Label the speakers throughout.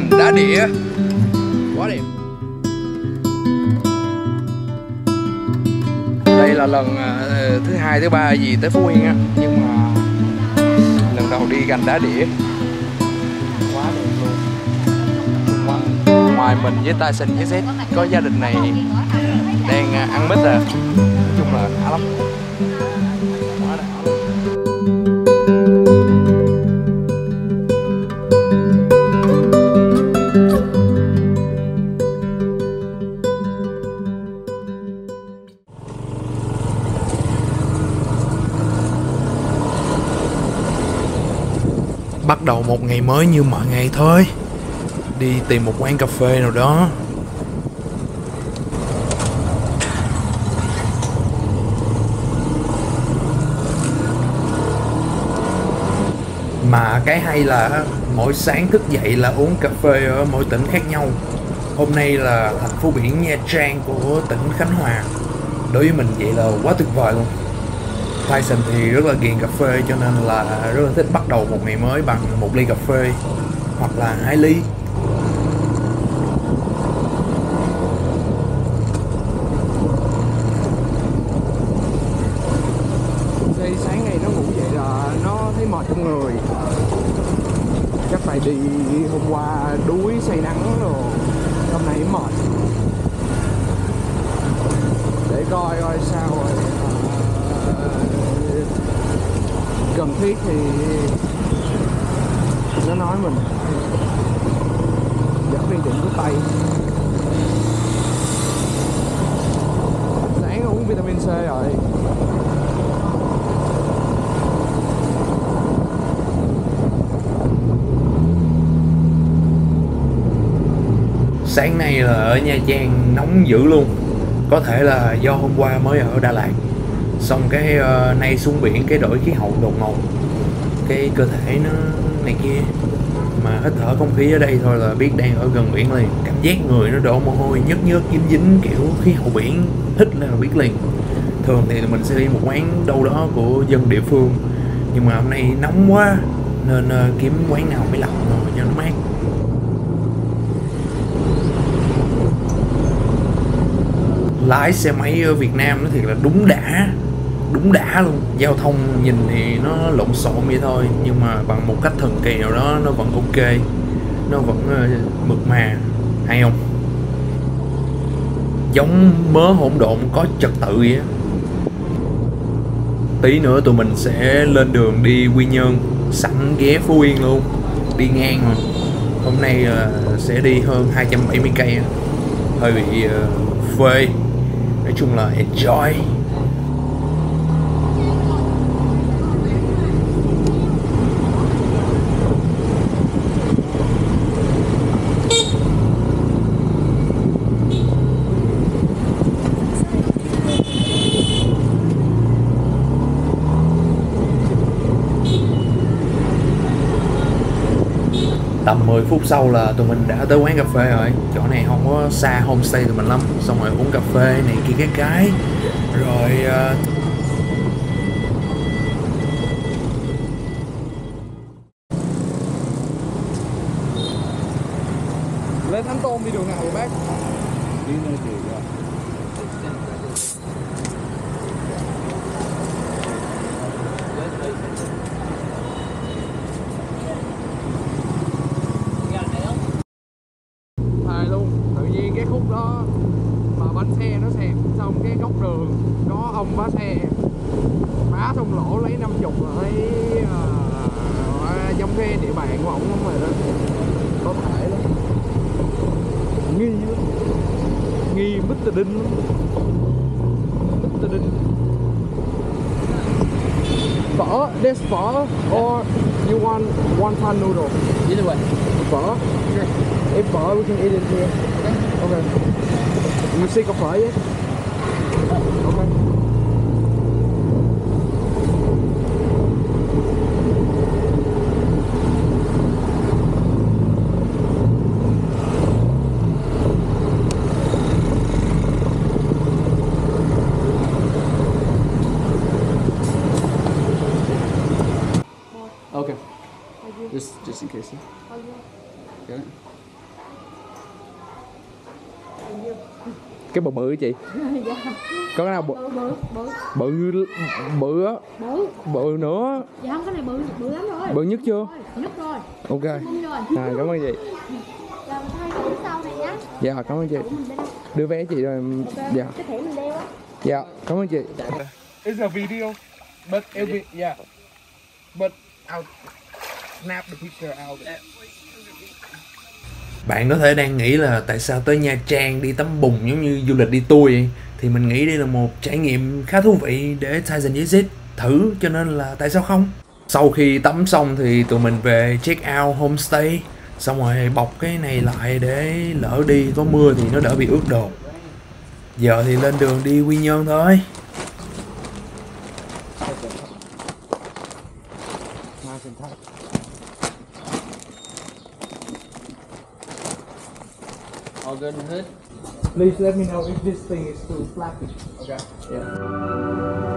Speaker 1: cành đá đĩa quá đẹp. Đây là lần thứ hai thứ ba gì tới Phú Yên á, nhưng mà lần đầu đi cành đá đĩa quá đẹp luôn. Ngoài mình với Tyson với Z có gia đình này đang ăn mít à, nói chung là đã lắm. Quá đã luôn. Bắt đầu một ngày mới như mọi ngày thôi. Đi tìm một quán cà phê nào đó. Mà cái hay là mỗi sáng thức dậy là uống cà phê ở mỗi tỉnh khác nhau. Hôm nay là thành phố biển Nha Trang của tỉnh Khánh Hòa. Đối với mình vậy là quá tuyệt vời luôn. Tyson thì rất là ghiền cà phê cho nên là rất là thích bắt đầu một ngày mới bằng một ly cà phê hoặc là 2 ly. Thì sáng ngày nó ngủ dậy là nó thấy mệt trong người. Chắc phải đi hôm qua đuối say nắng rồi, hôm nay mệt. Để coi sao rồi. Cần thiết thì nó nói mình dẫn đi đụng cái tay. Sáng uống vitamin C rồi. Sáng nay là ở Nha Trang nóng dữ luôn. Có thể là do hôm qua mới ở Đà Lạt, xong cái nay xuống biển cái đổi khí hậu đột ngột, cái cơ thể nó này kia, mà hít thở không khí ở đây thôi là biết đang ở gần biển liền. Cảm giác người nó đổ mồ hôi nhớt nhớt dính dính, kiểu khí hậu biển hít lên là biết liền. Thường thì mình sẽ đi một quán đâu đó của dân địa phương, nhưng mà hôm nay nóng quá nên kiếm quán nào mới lạnh rồi cho nó mát. Lái xe máy ở Việt Nam nó thiệt là đúng đã luôn. Giao thông nhìn thì nó lộn xộn vậy thôi, nhưng mà bằng một cách thần kỳ nào đó nó vẫn ok, nó vẫn mượt mà, hay không? Giống mớ hỗn độn có trật tự vậy á. Tí nữa tụi mình sẽ lên đường đi Quy Nhơn, sẵn ghé Phú Yên luôn, đi ngang mà. Hôm nay sẽ đi hơn 270 cây á, hơi bị phê. Nói chung là enjoy. Tầm 10 phút sau là tụi mình đã tới quán cà phê rồi. Chỗ này không có xa homestay tụi mình lắm. Xong rồi uống cà phê này kia cái rồi lên Thánh Tôn đi đường nào vậy bác? Đi nơi gì vậy? Thề luôn, tự nhiên cái khúc đó mà bánh xe nó xẹp, xong cái góc đường có ông bá xe phá thông lỗ lấy 50 là thấy trong cái địa bàn của ổng lắm rồi đó. Có thể lắm, nghi lắm, nghi Mr. Đinh lắm, Mr. Đinh. Phở, there's phở or you want one pan noodle?
Speaker 2: Either way.
Speaker 1: Phở?
Speaker 2: Sure.
Speaker 1: If phở we can eat it here. Okay. Okay. You sick of phở yet? Okay. Okay. Just in case. Got it? Cái bự bự chị.
Speaker 2: Dạ.
Speaker 1: Có cái nào bự bự á? Bự nữa.
Speaker 2: Dạ không, cái này bự lắm rồi.
Speaker 1: Bự nhất chưa?
Speaker 2: Nhất rồi.
Speaker 1: Ok. Rồi, cảm ơn chị.
Speaker 2: Rồi mình thay cái sau này nhá.
Speaker 1: Dạ, cảm ơn chị. Đưa vé chị rồi.
Speaker 2: Okay.
Speaker 1: Dạ.
Speaker 2: Cái thẻ mình đeo á.
Speaker 1: Dạ, cảm ơn chị. It's a video, but it will, yeah. But I'll snap the picture out. Bạn có thể đang nghĩ là tại sao tới Nha Trang đi tắm bùn giống như du lịch đi tour vậy? Thì mình nghĩ đây là một trải nghiệm khá thú vị để Tyson với Zed thử, cho nên là tại sao không? Sau khi tắm xong thì tụi mình về check out homestay, xong rồi bọc cái này lại để lỡ đi có mưa thì nó đỡ bị ướt đồ. Giờ thì lên đường đi Quy Nhơn thôi.
Speaker 3: All good and good?
Speaker 1: Please let me know if this thing is too flappy. Okay. Yeah.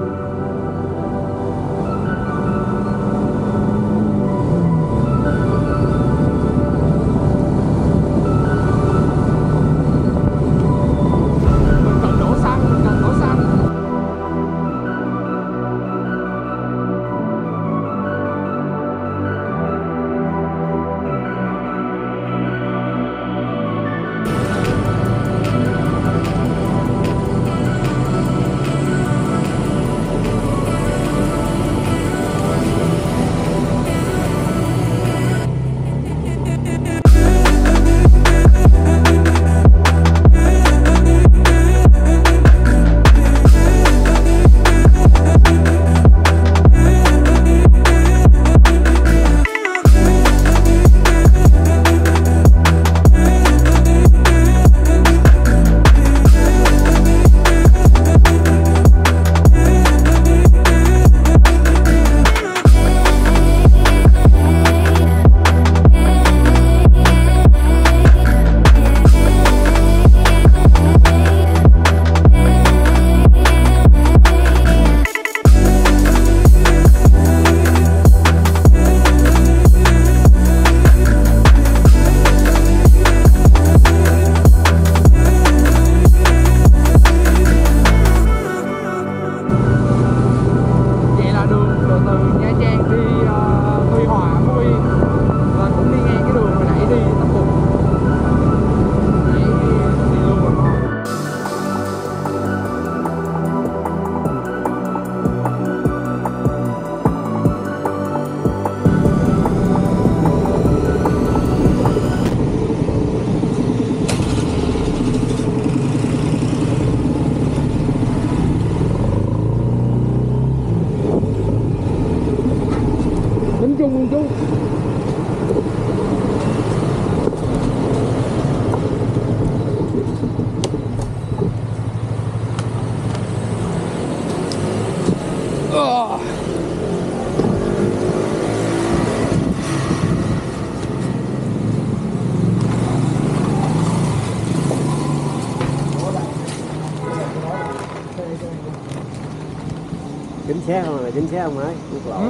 Speaker 3: Chính xác không là chính xác không ấy? Quốc lộ.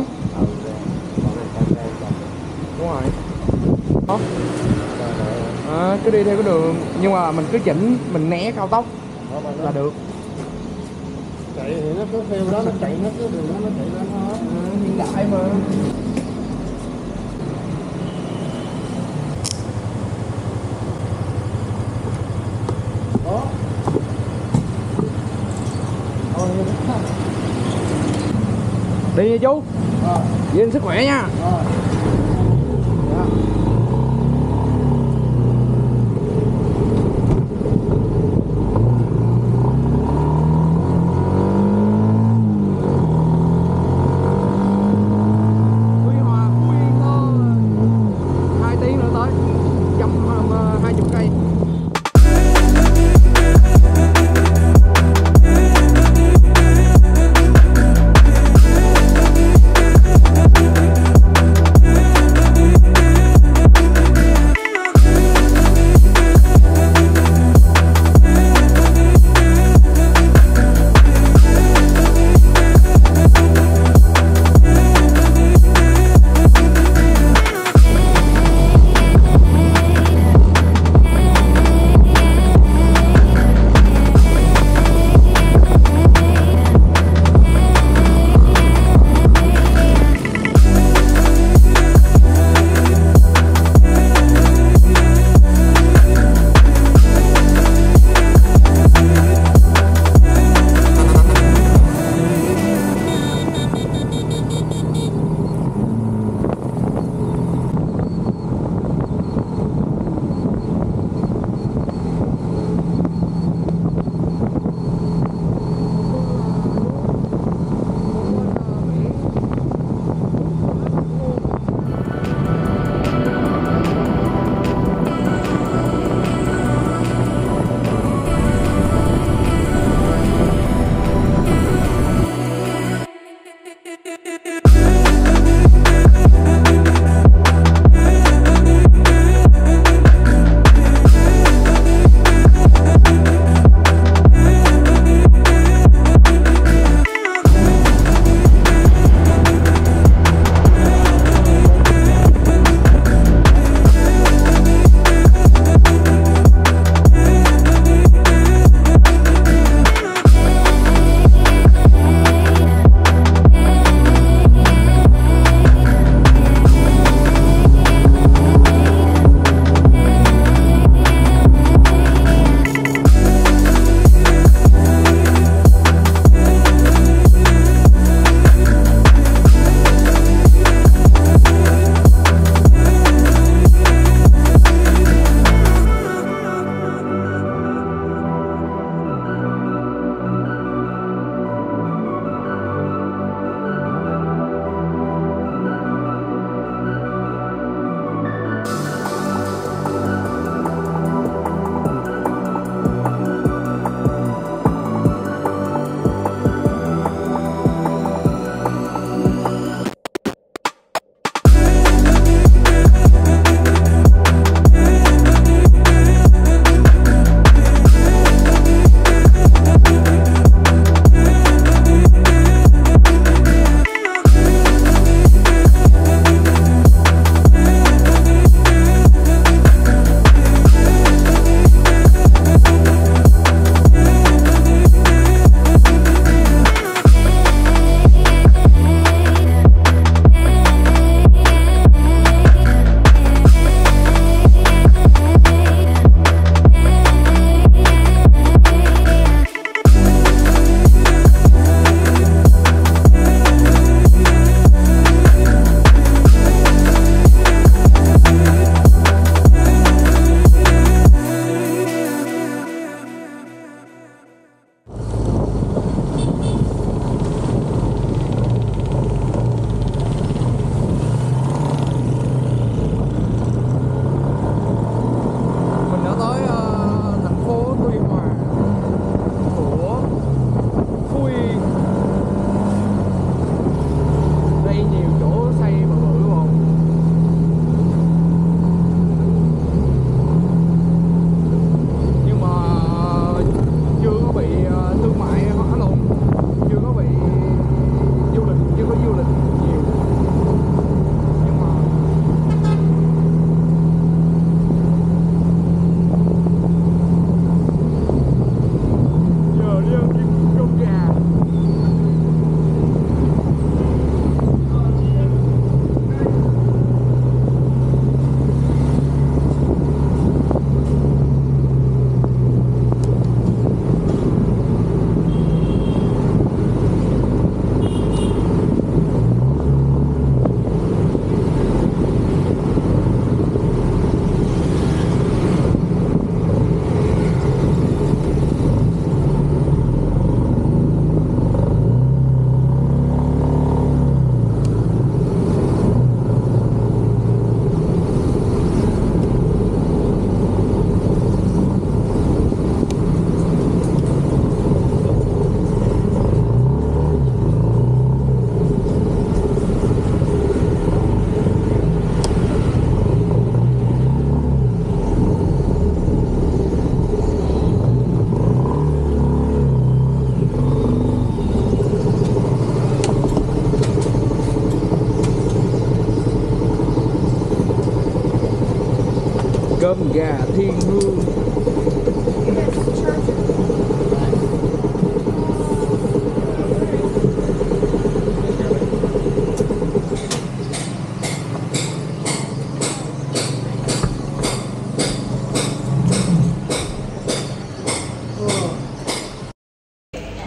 Speaker 3: Con này camera chồng.
Speaker 1: Đúng rồi. Đó. Cứ đi theo cái đường, nhưng mà mình cứ chỉnh, mình né cao tốc là được.
Speaker 3: Chạy thì nó cứ theo đó, nó chạy hết cái đường đó, nó chạy lên thôi.
Speaker 1: Hiện đại mà.
Speaker 3: Đó.
Speaker 1: Đi nha chú. Giữ gìn sức khỏe nha.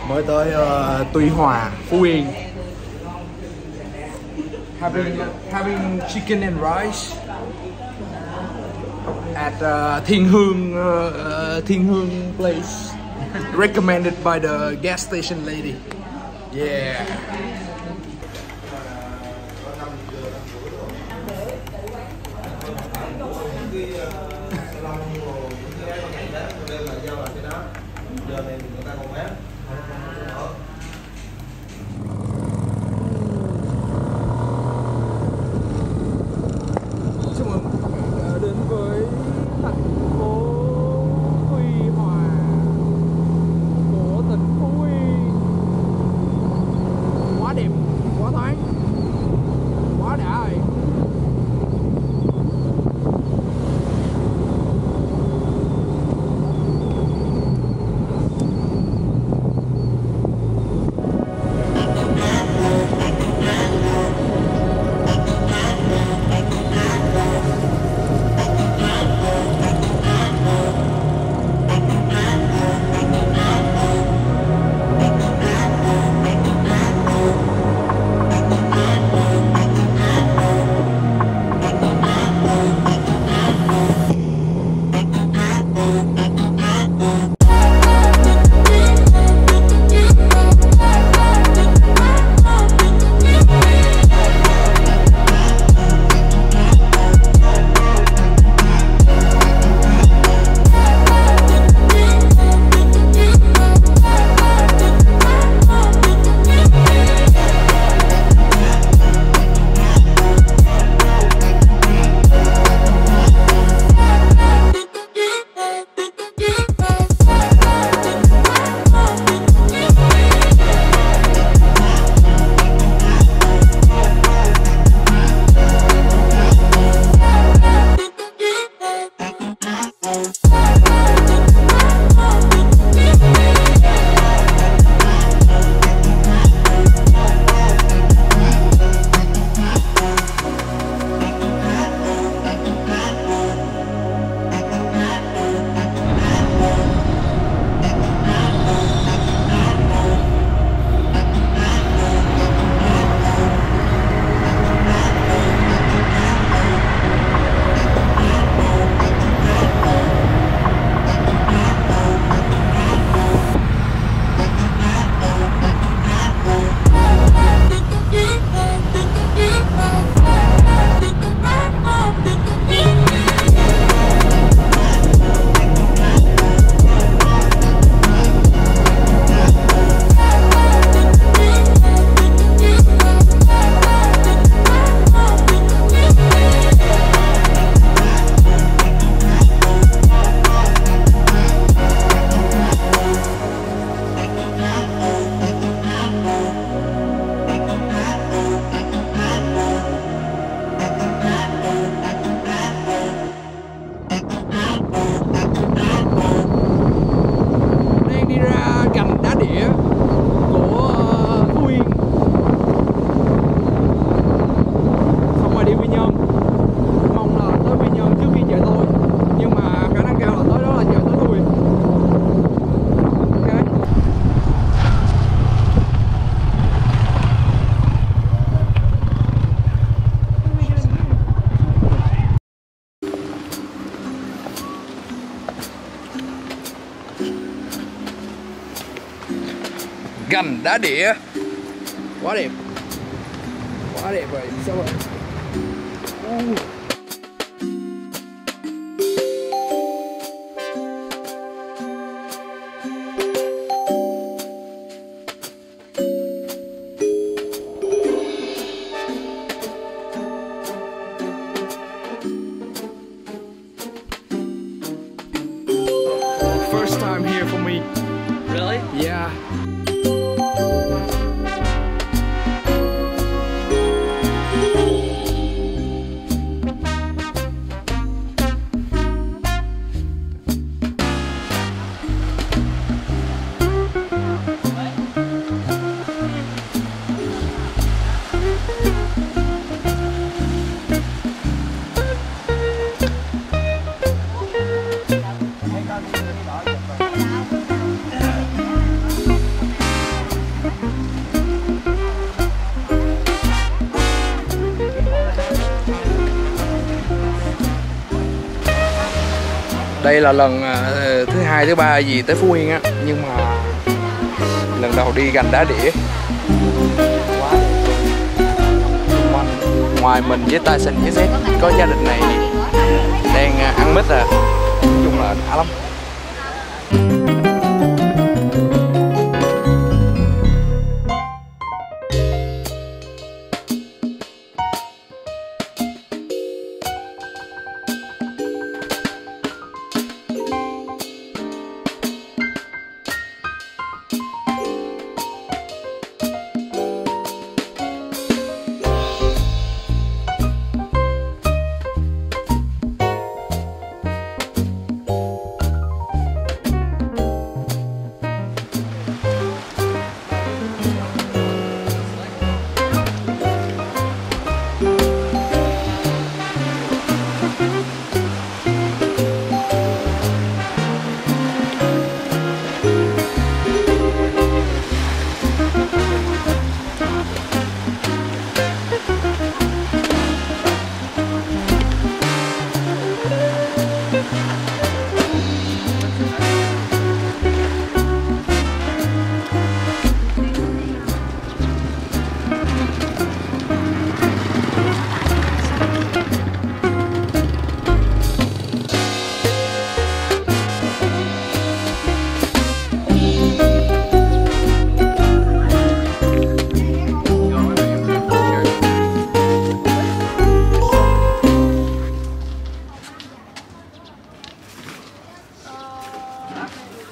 Speaker 4: Mới tới Tuy Hòa, Phú Yên. Having chicken and rice at Thiên Hương place. Recommended by the gas station lady. Yeah. Chào mừng các bạn đã đến với thành phố Tuy Hòa của tỉnh Phú Yên. Quá đẹp, quá thoáng, quá đã rồi. Gành đá đĩa. Quá đẹp. Quá đẹp rồi. Sao vậy? First time here for me.
Speaker 5: Really?
Speaker 4: Yeah. Đây là lần thứ hai, thứ ba gì tới Phú Yên á, nhưng mà lần đầu đi Gành Đá Đĩa. Quá đẹp. Ngoài mình với Tyson với Z có gia đình này đang ăn mít à. Nói chung là đã lắm.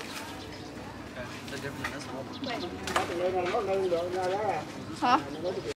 Speaker 2: Hả?